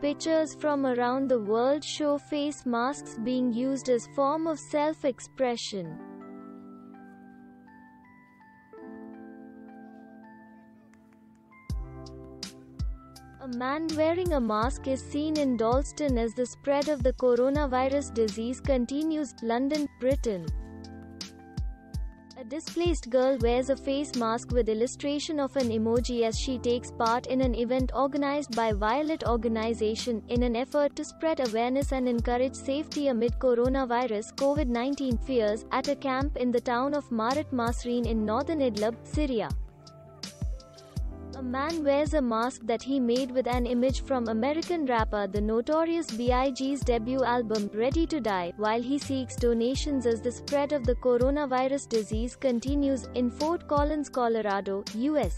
Pictures from around the world show face masks being used as form of self-expression. A man wearing a mask is seen in Dalston as the spread of the coronavirus disease continues, London, Britain. A displaced girl wears a face mask with illustration of an emoji as she takes part in an event organized by Violet Organization, in an effort to spread awareness and encourage safety amid coronavirus COVID-19 fears, at a camp in the town of Marat Masreen in northern Idlib, Syria. A man wears a mask that he made with an image from American rapper The Notorious B.I.G.'s debut album, Ready to Die, while he seeks donations as the spread of the coronavirus disease continues, in Fort Collins, Colorado, U.S.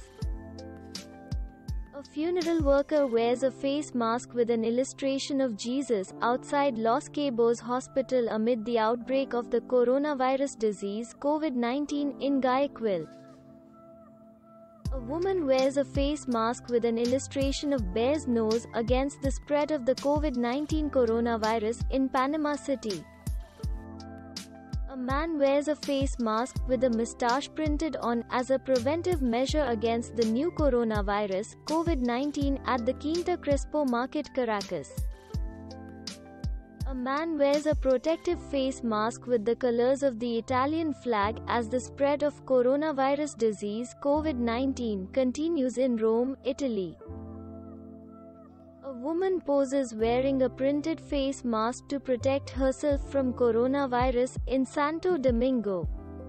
A funeral worker wears a face mask with an illustration of Jesus, outside Los Cabos Hospital amid the outbreak of the coronavirus disease, COVID-19, in Guayaquil. A woman wears a face mask with an illustration of bear's nose, against the spread of the COVID-19 coronavirus, in Panama City. A man wears a face mask, with a mustache printed on, as a preventive measure against the new coronavirus, COVID-19, at the Quinta Crespo Market, Caracas. A man wears a protective face mask with the colors of the Italian flag, as the spread of coronavirus disease, COVID-19, continues in Rome, Italy. A woman poses wearing a printed face mask to protect herself from coronavirus, in Santo Domingo.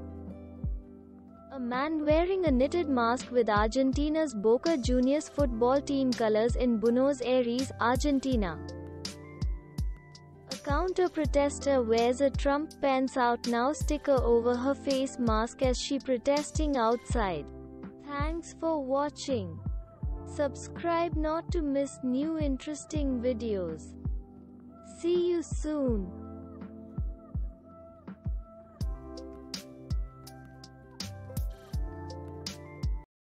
A man wearing a knitted mask with Argentina's Boca Juniors football team colors in Buenos Aires, Argentina. A counter-protester wears a Trump Pence Out Now sticker over her face mask as she protesting outside. Thanks for watching. Subscribe not to miss new interesting videos. See you soon.